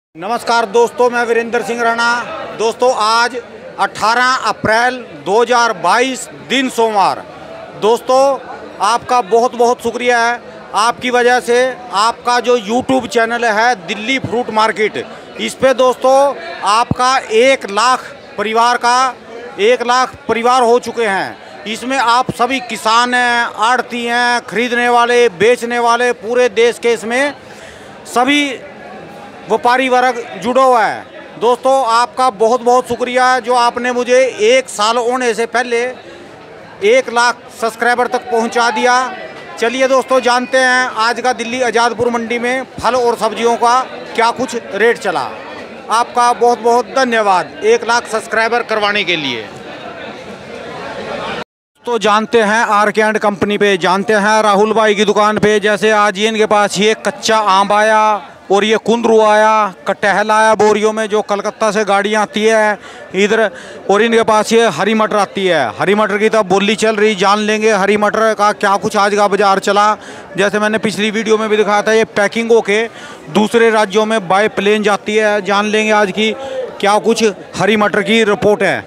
नमस्कार दोस्तों, मैं वीरेंद्र सिंह राणा। दोस्तों आज 18 अप्रैल 2022 दिन सोमवार। दोस्तों आपका बहुत बहुत शुक्रिया है। आपकी वजह से आपका जो YouTube चैनल है दिल्ली फ्रूट मार्केट, इस पे दोस्तों आपका 1 लाख परिवार हो चुके हैं। इसमें आप सभी किसान हैं, आड़ती हैं, खरीदने वाले, बेचने वाले, पूरे देश के इसमें सभी व्यापारी वर्ग जुड़ा हुआ है। दोस्तों आपका बहुत बहुत शुक्रिया जो आपने मुझे 1 साल होने से पहले 1 लाख सब्सक्राइबर तक पहुंचा दिया। चलिए दोस्तों जानते हैं आज का दिल्ली आज़ादपुर मंडी में फल और सब्जियों का क्या कुछ रेट चला। आपका बहुत बहुत धन्यवाद 1 लाख सब्सक्राइबर करवाने के लिए। तो जानते हैं आरके एंड कंपनी पे, जानते हैं राहुल भाई की दुकान पे। जैसे आज ये इनके पास ये कच्चा आम आया और ये कुंदरू आया, कटहल आया बोरियों में, जो कलकत्ता से गाड़ियाँ आती है इधर। और इनके पास ये हरी मटर आती है। हरी मटर की तो बोली चल रही, जान लेंगे हरी मटर का क्या कुछ आज का बाजार चला। जैसे मैंने पिछली वीडियो में भी दिखाया था, ये पैकिंग होके दूसरे राज्यों में बाय प्लेन जाती है। जान लेंगे आज की क्या कुछ हरी मटर की रिपोर्ट है।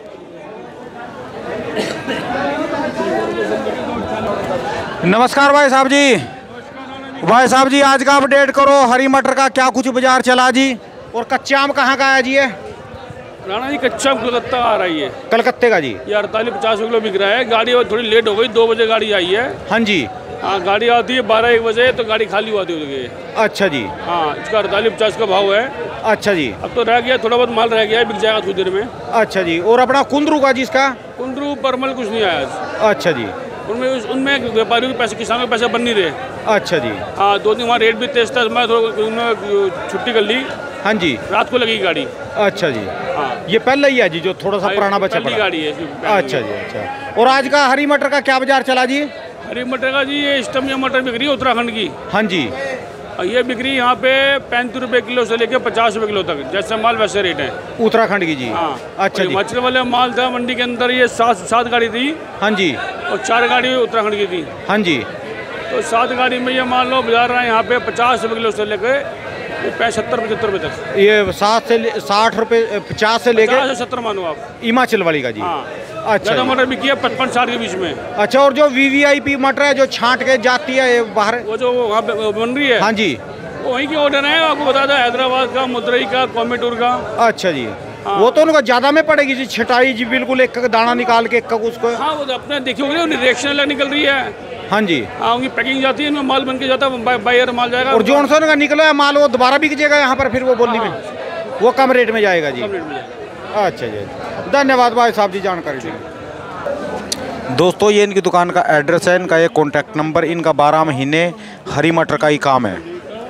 नमस्कार भाई साहब जी। भाई साहब जी आज का अपडेट करो, हरी मटर का क्या कुछ बाजार चला जी। और कच्चा आम कहाँ का है जी? ये राणा जी कच्चा आम कलकत्ता आ रही है, कलकत्ते का जी। ये 48-50 किलो बिक रहा है। गाड़ी थोड़ी लेट हो गई, 2 बजे गाड़ी आई है। हाँ जी। हाँ गाड़ी आती है 12-1 बजे, तो गाड़ी खाली हुआ थी। अच्छा जी। हाँ इसका 48-50 का भाव है। अच्छा जी। अब तो रह गया, थोड़ा बहुत माल रह गया है, बिक जाएगा कुछ देर में। अच्छा जी। और अपना कुंदरू का जी, इसका कुंदरू परमल कुछ नहीं आया। अच्छा जी। उनमें व्यापारियों के पैसे, किसानों के पैसे बन नहीं रहे। अच्छा जी। हाँ 2 दिन वहाँ रेट भी तेज था, मैं थोड़ा छुट्टी कर ली। हाँ जी। रात को लगी गाड़ी। अच्छा जी। हाँ ये पहले ही है जी, जो थोड़ा सा पुराना बचा पहली गाड़ी है। अच्छा जी। अच्छा। और आज का हरी मटर का क्या बाजार चला जी? हरी मटर का जी ये स्टमिया मटर बिक रही है उत्तराखंड की। हाँ जी। ये बिक्री यहाँ पे 35 रुपये किलो से लेके 50 रुपये किलो तक, जैसे माल वैसे रेट है उत्तराखंड की जी। हाँ। अच्छा जी। हिमाचल वाले माल था मंडी के अंदर, ये 7 गाड़ी थी। हाँ जी। और 4 गाड़ी उत्तराखंड की थी। हाँ जी। तो 7 गाड़ी में ये मान लो बाजार रहा है यहाँ पे 50 रुपये किलो से लेके 70-75 रुपये तक। ये 60 रुपये 50 से लेके 70 मानो आप, हिमाचल वाली का जी। हाँ। अच्छा। ज़्यादा मटर बिकी है 55-60 के बीच में। अच्छा। और जो VVIP मटर है जो छांट के जाती है बाहर, वो जो वहाँ पे बन रही है, हाँ जी, वहीं की ऑर्डर है। आपको बता दो हैदराबाद का, मदुरई का, कोयम्बटूर का। अच्छा जी। हाँ। वो तो उनको ज्यादा में पड़ेगी जी, छटाई जी, बिल्कुल एक दाना निकाल के एक उसको। हाँ वो तो अपने देखिए रिएक्शन अलग निकल रही है। हाँ जी। हाँ उनकी पैकिंग जाती है, इनमें माल बन के जाता है, बायर माल जाएगा। और जॉनसन का निकला है माल, वो दोबारा बिक जाएगा यहाँ पर, फिर वो बोलने में वो कम रेट में जाएगा जी। अच्छा जी। धन्यवाद भाई साहब जी जानकारी दी। दोस्तों ये इनकी दुकान का एड्रेस है, इनका ये कॉन्टैक्ट नंबर, इनका 12 महीने हरी मटर का ही काम है।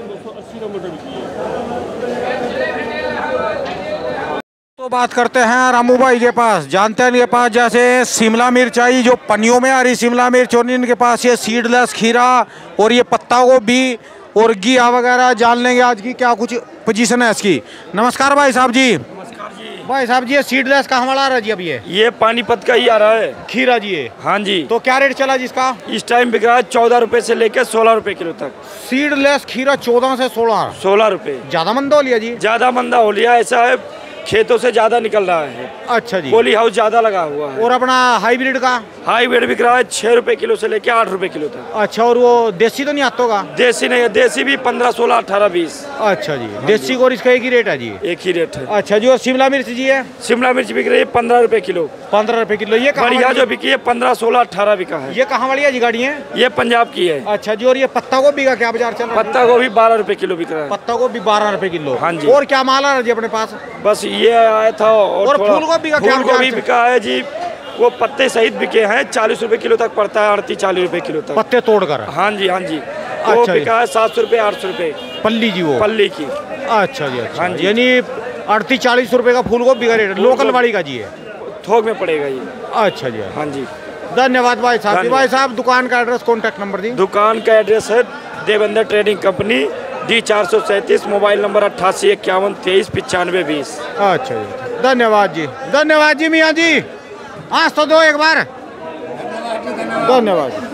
तो बात करते हैं रामू भाई के पास। जानते हैं इनके पास जैसे शिमला मिर्च आई, जो पनियों में आ रही शिमला मिर्च, और इनके पास ये सीडलेस खीरा और ये पत्ता गोभी और घिया वगैरह। जान लेंगे आज की क्या कुछ पोजीशन है इसकी। नमस्कार भाई साहब जी। भाई साहब जी ये सीडलेस कहाँ वाला आ रहा है जी? अभी ये पानीपत का ही आ रहा है खीरा जी ये। हाँ जी। तो क्या रेट चला जी इसका? इस टाइम बिक रहा है 14 रुपए से लेकर 16 रुपए किलो तक। सीडलेस खीरा 14 से 16 रुपए। ज्यादा मंदा हो लिया जी? ज्यादा मंदा हो लिया, ऐसा है खेतों से ज्यादा निकल रहा है। अच्छा जी। पॉली हाउस ज्यादा लगा हुआ है। और अपना हाइब्रिड का? हाईब्रिड बिक रहा है 6 रुपए किलो से लेकर 8 रुपए किलो तक। अच्छा। और वो देसी तो नहीं आता होगा? देसी नहीं है, देसी भी 15, 16, 18, 20। अच्छा जी। देसी और इसका एक ही रेट है जी? एक ही रेट है। अच्छा जी। और शिमला मिर्च जी है? शिमला मिर्च बिक रही है 15 रुपए किलो। 15 रुपए किलो। ये बढ़िया जो बिकी है 15, 16, 18 बिका है। ये कहाँ वाली है जी गाड़ी है? ये पंजाब की है। अच्छा जी। और ये पत्ता गोभी का क्या बाजार चल रहा है? पत्ता गोभी 12 रुपए किलो बिक रहा है। पत्ता गोभी 12 रुपए किलो। हाँ जी। और क्या माल आ रहा है जी अपने पास? बस ये आया था। और फूल गोभी का क्या? फूल गोभी बिका है जी, वो पत्ते सहित बिके हैं 40 रुपए किलो तक पड़ता है, 38-40 रुपए किलो तक पत्ते तोड़कर। हाँ जी। हाँ जी। अच्छा वो बिका है 700 रुपए 800 रुपए पल्ली जी, वो पल्ली की। अच्छा जी। अच्छा। हाँ जी। यानी 38-40 रुपए का फूल गोभी का रेट लोकल वाली का जी है? थोक में पड़ेगा ये। अच्छा जी। हाँ जी। धन्यवाद भाई साहब। भाई साहब दुकान का एड्रेस कॉन्टैक्ट नंबर दी। दुकान का एड्रेस है Devendra trading company, D437, mobile number 8851239520। अच्छा जी। धन्यवाद जी। धन्यवाद जी मियाँ जी। आज तो दो एक बार। धन्यवाद।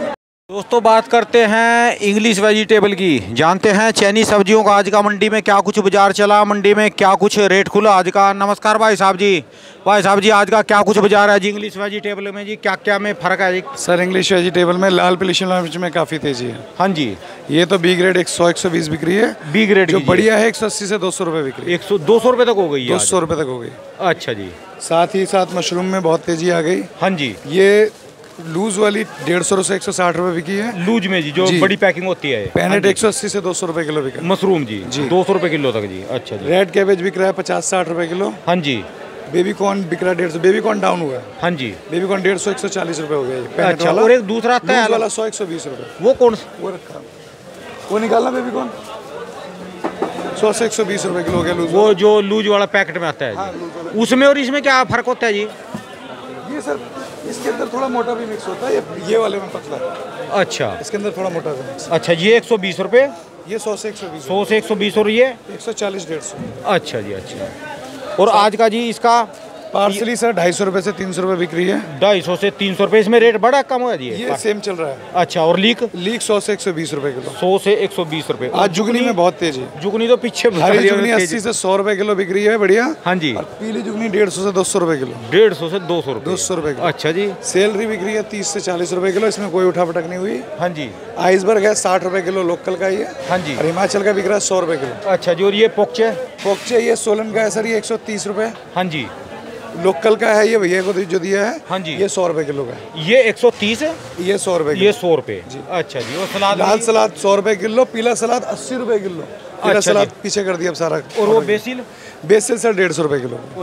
दोस्तों बात करते हैं इंग्लिश वेजिटेबल की। जानते हैं चैनी सब्जियों का आज का मंडी में क्या कुछ बाजार चला, मंडी में क्या कुछ रेट खुला आज का। नमस्कार भाई साहब जी। भाई साहब जी आज का क्या कुछ बाजार है जी इंग्लिश वेजिटेबल में जी, क्या क्या में फ़र्क है जी? सर इंग्लिश वेजिटेबल में लाल पीली शिमला मिर्च में काफ़ी तेजी है। हाँ जी, ये तो बी ग्रेड 100-120 बिक रही है। बी ग्रेड जो बढ़िया है 180 से 200 रुपये बिक रही है। 200 रुपये तक हो गई है? 200 रुपये तक हो गई। अच्छा जी। साथ ही साथ मशरूम में बहुत तेजी आ गई। हाँ जी, ये लूज वाली 150 से 160 रुपये बिकी है। लूज में जी, जो बड़ी पैकिंग होती है। पैनेट 180 से 200 रुपये किलो बिका। मशरूम जी 200 रुपये किलो तक जी। अच्छा जी। रेड कैबेज बिक रहा है 50-60 रुपये किलो। हाँ जी। बेबी कॉर्न बिक रहा है 150। बेबी कॉर्न डाउन हुआ है। हाँ जी। बेबी कॉर्न 150-140 रुपये हो गया। अच्छा, और एक दूसरा आता है वाला 100-120 रुपये। वो कौन वो रखा, वो निकालना बेबी कॉर्न 100 से 120 रुपये किलो हो गया लूज। वो जो लूज वाला पैकेट में आता है हाँ, उसमें और इसमें क्या फर्क होता है जी? ये सर इसके अंदर थोड़ा मोटा भी मिक्स होता है, ये वाले में पतला है। अच्छा, इसके अंदर थोड़ा मोटा भी मिक्स। अच्छा, ये 120 रुपये, ये 100 से 120। 100 से 120 और ये 140-150। अच्छा जी। अच्छा, और आज का जी इसका पार्सली सर 250 रुपये से 300 रुपये बिक रही है। 250 से 300 रुपये। इसमें रेट बड़ा कम हुआ जी? ये सेम चल रहा है। अच्छा, और लीक 100 से 120 रुपये किलो। 100 से 120 रुपये। आज जुगनी में बहुत तेज है। जुगनी तो पीछे हरी जुगनी 80 से 100 रुपये किलो बिक रही है, बढ़िया। हाँ जी। और पीली जुगनी 150 से 200 रुपये किलो। 150 से 200 रुपये। 200 रुपये किलो। अच्छा जी। सैलरी बिक रही है 30 से 40 रुपये किलो, इसमें कोई उठा पटक नहीं हुई। हाँ जी। आइसबर्ग है 60 रुपये किलो, लोकल का ही है। हाँ जी। और हिमाचल का बिक रहा है 100 रुपये किलो। अच्छा जी, और ये पोकचे? पोकचे ये सोलन का है सर, ये 130 रुपये। हाँ जी। लोकल का है ये भैया को जो दिया है। हाँ जी। ये 100 रुपये किलो का है। ये 130 है, ये 100 रुपये। ये 100 रुपये जी। अच्छा जी। और सलाद? लाल सलाद 100 रुपये किलो, पीला सलाद 80 रुपये किलो। पीला अच्छा सलाद जी। पीछे कर दिया अब सारा। और वो बेसिल? बेसिल सर 150 रुपये किलो। और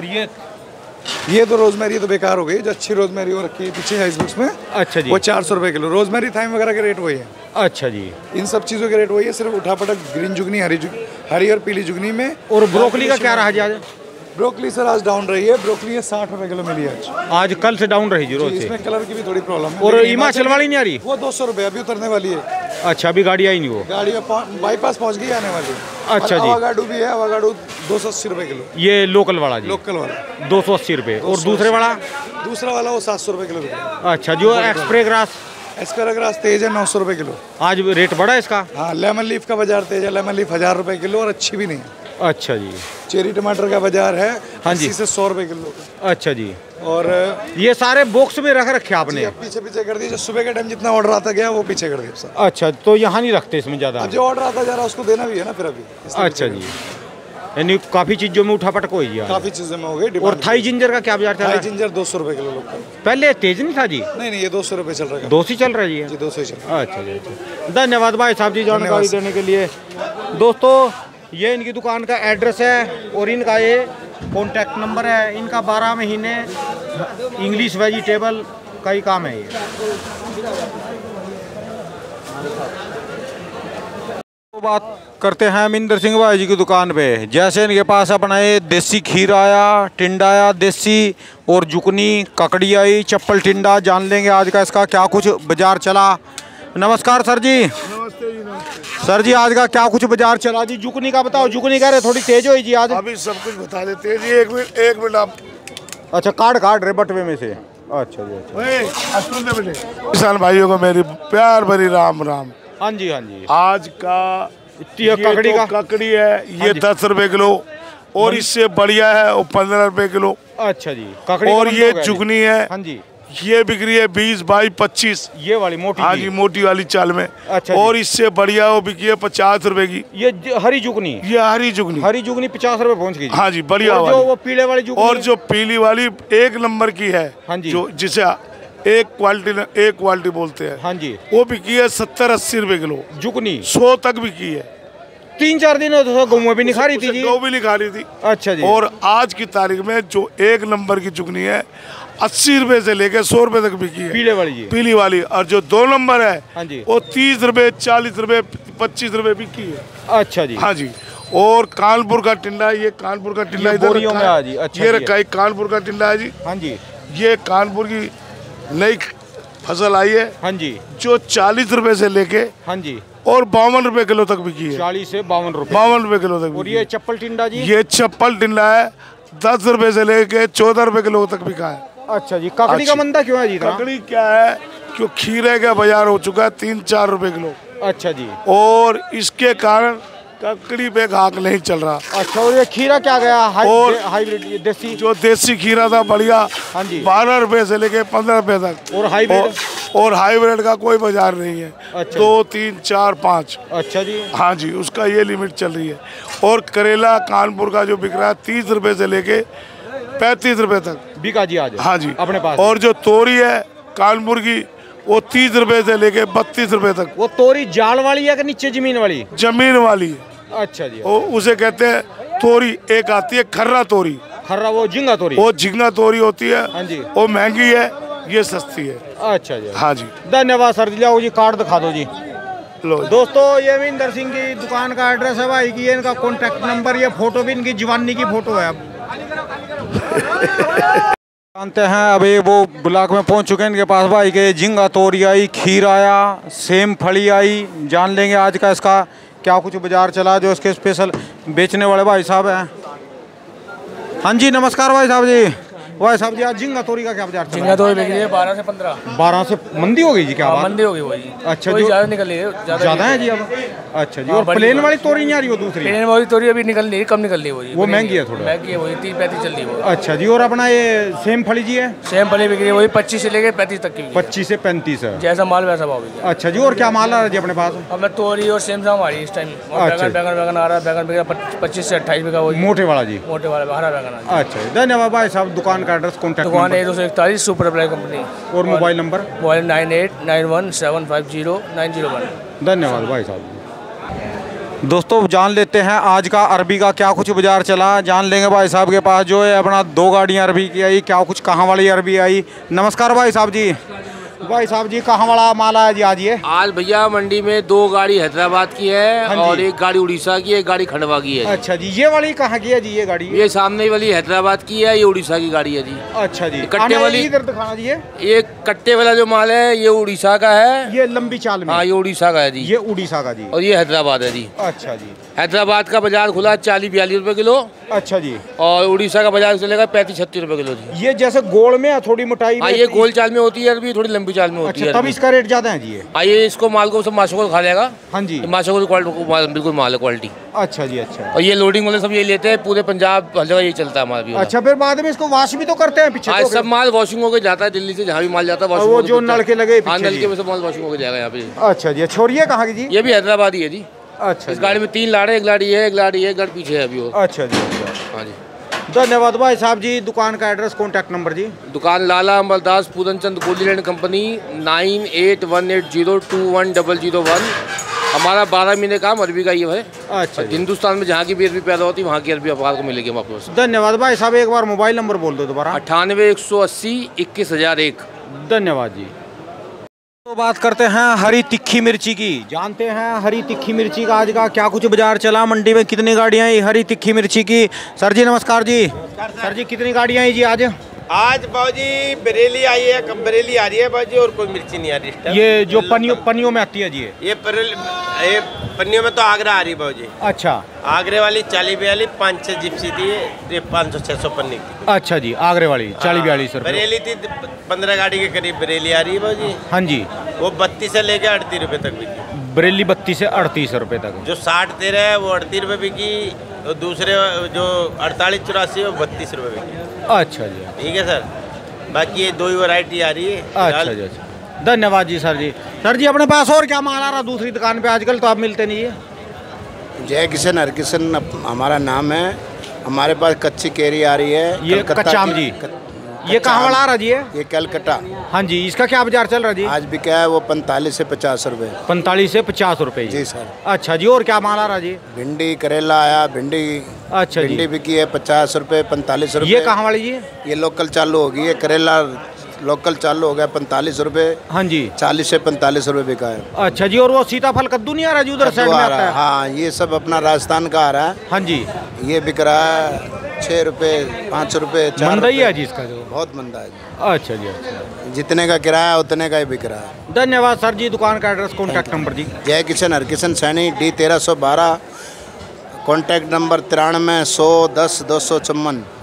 ये तो रोजमेरी तो बेकार हो गई, जो अच्छी रोजमेरी हो रखी है पीछे है इस बुक्स में। अच्छा जी। वो 400 रुपये किलो। रोजमेरी थाइम वगैरह के रेट वही है। अच्छा जी। इन सब चीज़ों के रेट वही है, सिर्फ उठापटक ग्रीन जुगनी, हरी और पीली जुगनी में। और ब्रोकली का क्या रहा जी आज? ब्रोकली सर आज डाउन रही है। ब्रोकली ये 60 रुपये किलो मिली है आज कल से डाउन रही जी रोज से। इसमें कलर की भी थोड़ी प्रॉब्लम है। और हिमाचल वाली नहीं आ रही? वो 200 रुपये अभी उतरने वाली है। अच्छा, अभी गाड़ी आई नहीं वो? गाड़ी बाईपास पहुंच गई, आने वाली है। अच्छा जी। अवागाडू भी है, अवागाडू 280 रुपये किलो। ये लोकल वाला जी? लोकल वाला 280 रुपये। और दूसरे वाला? दूसरा वाला वो 700 रुपये किलो बिका। अच्छा, जो एक्सप्रेग्रास? एस्पेराग्रास तेज है 900 रुपये किलो। आज रेट बढ़ा है इसका? हाँ, लेमन लीफ का बाजार तेज है। लेमन लीफ 1000 रुपये किलो और अच्छी भी नहीं है। अच्छा जी। चेरी टमाटर का बाजार है हाँ जी 80 से 100 रुपये किलो। अच्छा जी। और ये सारे बॉक्स में रख रखे आपने? पीछे पीछे कर दिए, जो सुबह के टाइम जितना ऑर्डर आता गया वो पीछे कर दिया सर। अच्छा, तो यहाँ नहीं रखते इसमें ज़्यादा? अब जो ऑर्डर आता जा रहा है उसको देना भी है ना फिर अभी। अच्छा जी, यानी काफ़ी चीज़ों में उठापटक हो गई? काफ़ी चीज़ें में हो गई। और थाई जिंजर का क्या बाजार चल रहा है? थाई जिंजर 200 रुपये किलो लोकल। पहले तेज नहीं था जी? नहीं, ये 200 रुपये चल रहा है। 200 ही चल रहा है जी? 200 ही चल रहा है। अच्छा जी। अच्छा, धन्यवाद भाई साहब जी जानकारी देने के लिए। दोस्तों ये इनकी दुकान का एड्रेस है और इनका ये कॉन्टैक्ट नंबर है। इनका 12 महीने इंग्लिश वेजिटेबल का ही काम है ये। तो बात करते हैं मिंदर सिंह भाई जी की दुकान पे। जैसे इनके पास अपना ये देसी खीर आया, टिंडा आया देसी, और जुकनी ककड़ी आई, चप्पल टिंडा। जान लेंगे आज का इसका क्या कुछ बाजार चला। नमस्कार सर जी। नमस्ते जी। नमस्ते सर जी, आज का क्या कुछ बाजार चला जी? जुकनी का बताओ। जुकनी कह रहे थोड़ी तेज हुई जी आज? अभी सब कुछ बता देते हैं जी। एक मिनट आप। अच्छा, काट रहे बटवे में से? अच्छा जी। अच्छा, किसान भाइयों को मेरी प्यार भरी राम राम। हाँ जी। हाँ जी। आज का ये ककड़ी का? ककड़ी है ये 10 रुपए किलो, और इससे बढ़िया है वो 15 रुपए किलो। अच्छा जी। ककड़ी और ये जुगनी है। हाँ जी। ये बिक्री है 20, 22, 25। ये वाली मोटी? हाँ जी, मोटी वाली चाल में। अच्छा। और इससे बढ़िया वो बिकी है 50 रुपए की। ये हरी जुगनी? ये हरी जुगनी। हरी जुगनी 50 रुपए पहुँच गई? हाँ जी, बढ़िया और जो वो पीले वाली जुगनी? और जो पीली वाली 1 नंबर की है। हाँ जी। जो जिसे एक क्वालिटी बोलते हैं। हाँ जी। वो बिकी है 70-80 रुपए किलो। जुगनी 100 तक बिकी है। 3-4 दिन तो गऊ भी नहीं खा रही थी जी? गऊ भी नहीं खा रही थी। अच्छा जी। और आज की तारीख में जो 1 नंबर की जुगनी है 80 रुपए से लेकर 100 रुपए तक बिकी है। पीले वाली जी? पीली वाली। और जो 2 नंबर है हाँ जी, वो 30 रुपए, 40 रुपए, 25 रुपए बिकी है। अच्छा जी। हाँ जी। और कानपुर का टिंडा, ये कानपुर का टिंडा इधर बोरियों में आ जी? अच्छा, ये रखा है कानपुर का टिंडा है जी। हाँ जी। ये कानपुर की नई फसल आई है। हाँ जी। जो 40 रुपए से लेके हाँ जी और 52 रुपए किलो तक बिकी है। 40 से 52 रुपए? 52 रुपए किलो तक। और ये चप्पल टिंडा जी? ये चप्पल टिंडा है 10 रुपए से लेके 14 रुपए किलो तक बिका है। अच्छा जी। ककड़ी का मंदा क्यों है जी? ककड़ी क्या है क्यों खीरे का बाजार हो चुका है 3-4 रुपए किलो। अच्छा जी। और इसके कारण ककड़ी पे घाक नहीं चल रहा। अच्छा, और ये खीरा क्या गया? और हाइब्रिड देसी, जो देसी खीरा था बढ़िया, हाँ जी, 12 रुपए से लेके 15 रुपए तक। और हाइब्रिड का कोई बाजार नहीं है। अच्छा। 2, 3, 4, 5। अच्छा जी। हाँ जी, उसका ये लिमिट चल रही है। और करेला कानपुर का जो बिक रहा है 30 रुपए से लेके 35 रुपए तक बिका जी आज? हाँ जी, अपने पास। और जो तोरी है कानपुर की वो 30 रुपए से लेके 32 रुपए तक। वो तोरी जाल वाली है कि नीचे जमीन वाली? जमीन वाली है। अच्छा जी। उसे कहते हैं तोरी। एक आती है खर्रा तोरी। खर्रा वो झींगा तोरी? वो झींगा तोरी होती है। हाँ जी। वो महंगी है, ये सस्ती है। अच्छा जी। हाँ जी, धन्यवाद सर जी। लाओ जी कार्ड दिखा दो जी। लो दोस्तों, ये विंदर सिंह की दुकान का एड्रेस है भाई की, ये इनका कॉन्टैक्ट नंबर, ये फोटो भी इनकी जवानी की फोटो है। अब जानते हैं, अभी वो ब्लॉक में पहुंच चुके हैं इनके पास भाई के। झींगा तोरी आई, खीर आया, सेम फली आई। जान लेंगे आज का इसका क्या कुछ बाजार चला, जो इसके स्पेशल बेचने वाले भाई साहब हैं। हाँ जी, नमस्कार भाई साहब जी। भाई साहब जी, आज झींगा तोरी का क्या बाजार चला? झींगा तोरी बिक रही है 12 से 15। 12 से मंदी हो गई जी? क्या बात? मंदी हो गई वो जी। अच्छा, जो जो ज़्यादा निकल रही है, ज़्यादा है जी अब। अच्छा जी। और प्लेन वाली तोरी नहीं आ रही? वो दूसरी प्लेन वाली तोरी अभी निकल रही है, कम निकल रही है वो जी। वो महंगी है थोड़ा? महंगी है वही, 30-35 चल रही है वो। अच्छा जी। और अपना ये सेम फली जी है? सेम फली बिक रही है वही 25 से लेके 35 तक की। 25 से 35 है। जैसा माल वैसा भाव बिक रहा है। अच्छा जी। और क्या माल आ रहा है जी अपने पास? हमें तोरी और सेम साम आ रही है इस टाइम। अच्छा। बैगन आ रहा है, बैगन बिक रहा है 25 से 28 बिका वो मोटे वाला जी? मोटे वाला हरा बैगन। अच्छा जी, धन्यवाद भाई साहब। दुकान का एड्रेस, कॉन्टैक्ट दुकान नंबर? 1241 super apply company. और मोबाइल नंबर? मोबाइल 9891750901। धन्यवाद भाई साहब। दोस्तों, जान लेते हैं आज का अरबी का क्या कुछ बाजार चला। जान लेंगे भाई साहब के पास, जो है अपना 2 गाड़ियाँ अरबी की आई, क्या कुछ कहाँ वाली अरबी आई। नमस्कार भाई साहब जी। भाई साहब जी, कहाँ वाला माल आया जी आज? ये आज भैया मंडी में 2 गाड़ी हैदराबाद की है। हाँ और 1 गाड़ी उड़ीसा की है, 1 गाड़ी खंडवा की है। अच्छा जी। ये वाली कहाँ की है जी? ये गाड़ी ये सामने वाली हैदराबाद की है, ये उड़ीसा की गाड़ी है जी। अच्छा जी। कट्टे वाली इधर दिखाना जी। ये कट्टे वाला जो माल है ये उड़ीसा का है। ये लंबी चाल में? हाँ, ये उड़ीसा का है जी। ये उड़ीसा का जी। और ये हैदराबाद है जी। अच्छा जी। हैदराबाद का बाजार खुला 40-42 रुपए किलो। अच्छा जी। और उड़ीसा का बाजार चलेगा 35-36 रुपए किलो जी। ये जैसे गोल में है, थोड़ी मोटाई हाँ, में? ये गोल चाल में होती है अरबी, थोड़ी लंबी चाल में होती है। तब इसका रेट ज्यादा है जी? ये ये इसको माल को सब माशों खा जाएगा। हाँ जी। माशों की बिल्कुल माल है क्वालिटी। अच्छा जी। अच्छा। और ये लोडिंग वाले सब ये लेते हैं, पूरे पंजाब हर जगह ये चलता है माल भी। अच्छा, फिर बाद में इसको वॉश भी तो करते हैं पीछे? हाँ, सब माल वॉशिंग होकर जाता है दिल्ली से, जहाँ भी माल जाता है वो जो नलके लगे? हाँ, नलके में सब माल वॉशिंग होकर जाएगा यहाँ पे। अच्छा जी। छोड़िए कहाँ की जी? ये भी हैदराबाद ही है जी। अच्छा। इस गाड़ी में 3 लाड़े, 1 लाड़ी है, 1 लाड़ी है, 1 गाड़ी पीछे है अभी वो। अच्छा जी। अच्छा। हाँ जी। धन्यवाद भाई साहब जी। दुकान का एड्रेस, कॉन्टैक्ट नंबर जी? दुकान Lala Amardas Puranchand Goldie land company, 9818021001। हमारा 12 महीने काम अरबी का ये है। अच्छा। हिंदुस्तान में जहाँ की भी अरबी पैदा होती है वहाँ की अरबी आपको मिलेगी हम आपको। धन्यवाद भाई साहब। एक बार मोबाइल नंबर बोल दो दोबारा। 98-180-21001। धन्यवाद जी। तो बात करते हैं हरी तिखी मिर्ची की। जानते हैं हरी तिखी मिर्ची का आज का क्या कुछ बाजार चला, मंडी में कितनी गाड़ियाँ आई हरी तिखी मिर्ची की। सर जी नमस्कार जी। सर जी, कितनी गाड़ियाँ आई जी आज? आज बाबूजी बरेली आई है, कम बरेली आ रही है बाबूजी, और कोई मिर्ची नहीं आ रही। ये जो पनियों में आती है जी? ये पन्नियों में तो आगरा आ रही है बाबूजी। अच्छा। आगरे वाली 40-42 5-6 जिप्सी थी, ये 500-600 पन्नी की। अच्छा जी। आगरे वाली 40-42 रुपये। बरेली थी 15 गाड़ी के करीब बरेली आ रही है बाबूजी। हाँ जी। वो 32 से लेके 38 रुपए तक बिकी। बरेली 32 से 38 रुपये तक। जो 60-13 है वो 38 रुपए बिकी, और दूसरे जो 48-84 है वो 32 रुपए बिकी। अच्छा जी। ठीक है सर, बाकी ये 2 ही वैरायटी आ रही है। अच्छा जी। अच्छा, धन्यवाद जी सर जी। सर जी, अपने पास और क्या माल आ रहा दूसरी दुकान पे आजकल, तो आप मिलते नहीं है? जय किशन हरकिशन हमारा नाम है। हमारे पास कच्ची केरी आ रही है। ये कच्चाम जी, ये कहाँ वाला आ रहा जी? ये कलकत्ता। हाँ जी। इसका क्या बाजार चल रहा जी? आज भी क्या है वो 45 से 50 रुपए। 45 से 50 रुपए जी सर। अच्छा जी। और क्या माल आ रहा जी? भिंडी करेला आया, भिंडी। अच्छा जी। भिंडी बिकी है 50 रुपए, 45 रुपए। ये कहाँ वाली जी? ये लोकल चालू होगी। ये करेला लोकल चालू हो गया 45 रुपए। हाँ जी। 40 से 45 रुपए बिका है। अच्छा जी। और वो सीताफल कद्दू नहीं आ रहा जी उधर साइड में आता है? हाँ, ये सब अपना राजस्थान का आ रहा है। हाँ जी। ये बिक रहा है 6 रुपए, 5 रुपए, 4 मंदा ही है जी इसका? जो बहुत मंदा है। अच्छा जी। अच्छा। जितने का किराया उतने का ही बिक रहा है। धन्यवाद सर जी। दुकान का एड्रेस, कॉन्टैक्ट नंबर जी? Jai Kishan Harkishan Saini, D 1312, contact number 93 100 10 254।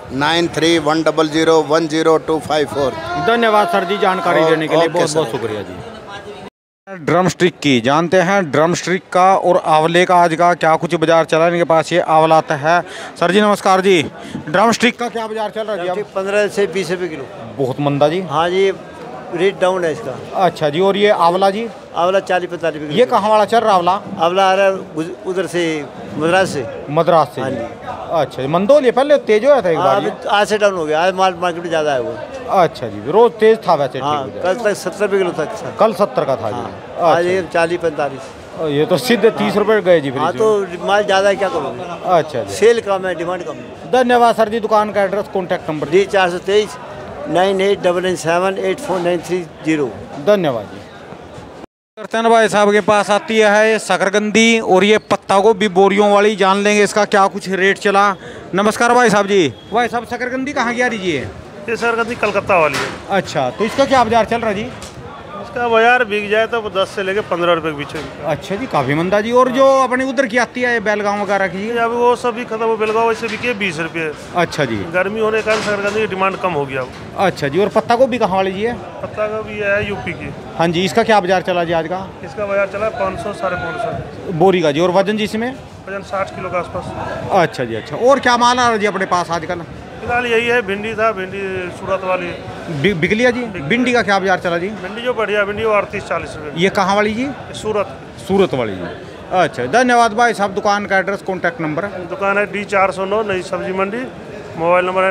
9310010254। धन्यवाद सर जी जानकारी देने के लिए, बहुत बहुत शुक्रिया जी। ड्रम स्टिक की जानते हैं, ड्रम स्टिक का और आंवले का आज का क्या कुछ बाजार चला है। इनके पास ये आंवला आता है। सर जी नमस्कार जी, ड्रम स्टिक का क्या बाजार चल रहा है जी? 15 से 20 रुपये किलो। बहुत मंदा जी। हाँ जी, रेट डाउन है इसका। अच्छा जी, और ये आंवला जी? आंवला 40-45 रुपये। ये कहाँ वाला चल रहा आंवला? आंवला आ रहा है उधर से, मद्रास से। मद्रास से? हाँ जी। अच्छा, मंदोल ये पहले तेज हो था एक बार, आज से डाउन हो गया। आज मार्केट में ज़्यादा है वो। अच्छा जी, रोज तेज था वैसे? हाँ, कल तक 70 रुपये किलो तक था। कल 70 का था जी। आज ये 40-45। ये तो सीधे 30 रुपये गए जी। हाँ तो माल ज़्यादा है, क्या करोगे? अच्छा जी, सेल कम है, डिमांड कम है। धन्यवाद सर जी। दुकान का एड्रेस, कॉन्टैक्ट नंबर? D423 9897849330। धन्यवाद जी। करते हैं भाई साहब के पास आती है शकरकंदी और ये पत्ता गोभी बोरियों वाली, जान लेंगे इसका क्या कुछ रेट चला। नमस्कार भाई साहब जी। भाई साहब शकरकंदी कहाँ की आ रही है? ये शकरकंदी कलकत्ता वाली है। अच्छा, तो इसका क्या बाजार चल रहा है जी? इसका बाजार बिक जाए तो 10 से लेके 15 रुपए के बीच में। अच्छा जी, काफ़ी मंदा जी। और जो अपनी उधर की आती है बेलगांव वगैरह की? अभी वो सभी खत्म हो, बेलगांव वैसे बिके 20 रुपये। अच्छा जी, गर्मी होने के कारण शकरकंदी की डिमांड कम हो गया। अच्छा जी, और पत्ता गोभी कहाँ वाली जी है? पत्ता गोभी है यूपी की। हाँ जी, इसका क्या बाजार चला जी आज का? इसका बाजार चला 500-550 बोरी का जी। और वजन जी इसमें? वजन 60 किलो के आसपास। अच्छा जी, अच्छा। और क्या माल आ रहा है जी अपने पास आजकल? फिलहाल यही है, भिंडी था, भिंडी सूरत वाली बिक लिया जी। भिंडी का क्या बाजार चला जी? भिंडी जो बढ़िया भिंडी वो 38-40 रुपये। ये कहाँ वाली जी? सूरत। सूरत वाली जी। अच्छा, धन्यवाद भाई साहब। दुकान का एड्रेस, कॉन्टैक्ट नंबर? दुकान है D409 नई सब्जी मंडी। मोबाइल नंबर है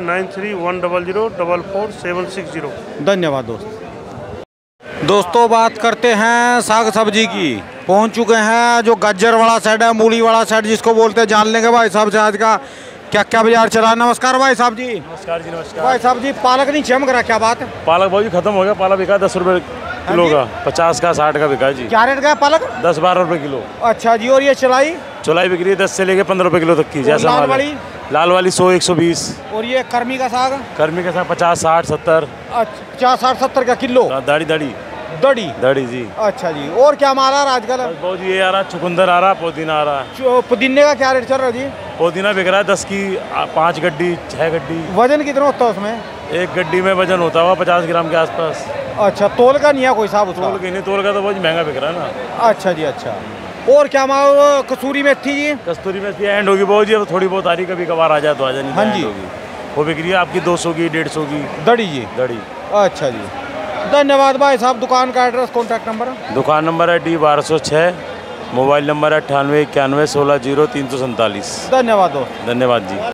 9310044760। धन्यवाद दोस्तों, बात करते हैं साग सब्जी की। पहुंच चुके हैं जो गाजर वाला साइड है, मूली वाला साइड जिसको बोलते हैं, जान लेंगे भाई साहब से आज का क्या क्या बाजार चला। नमस्कार भाई साहब जी। नमस्कार जी, नमस्कार भाई साहब जी। पालक नहीं चमक रहा, क्या बात है? पालक बहुत खत्म हो गया। पालक बिका 10 रुपये किलो का, 50 का 60 का बिका जी। क्या रेट का है पालक? 10-12 रुपये किलो। अच्छा जी, और ये चलाई? चौलाई बिक रही है 10 से लेके 15 रुपये किलो तक की। जैसा लाल वाली? लाल वाली 100-120। और ये कर्मी का साग? कर्मी का साग 50-60-70। 50-60-70 का किलो? दाढ़ी दाढ़ी दड़ी दाढ़ी जी। अच्छा जी, और क्या माल आ रहा है आजकल? बहुत ये आ रहा, चुकंदर आ रहा, पुदीना आ रहा है। पुदीने का क्या रेट चल रहा है जी? पुदीना बिक रहा है 10 की 5 गड्डी 6 गड्डी। वजन कितना होता है उसमें? एक गड्डी में वजन होता हुआ 50 ग्राम के आसपास। अच्छा, तोल का नहीं है कोई साहब उसका? तोल के नहीं, तोल का तो बहुत महंगा बिक रहा है ना। अच्छा जी, अच्छा। और क्या माल? कसूरी मेथी जी? कस्तूरी मेथी एंड होगी बहुत जी, अब थोड़ी बहुत आ रही, कभी कभार आ जाए तो आ जाए। हाँ जी, वो बिक रही है आपकी 200 की 150 की दड़ी जी। दड़ी। अच्छा जी, धन्यवाद भाई साहब। दुकान का एड्रेस, कॉन्टैक्ट नंबर? दुकान नंबर है D1206, मोबाइल नंबर है 9891610347। धन्यवाद धन्यवाद जी।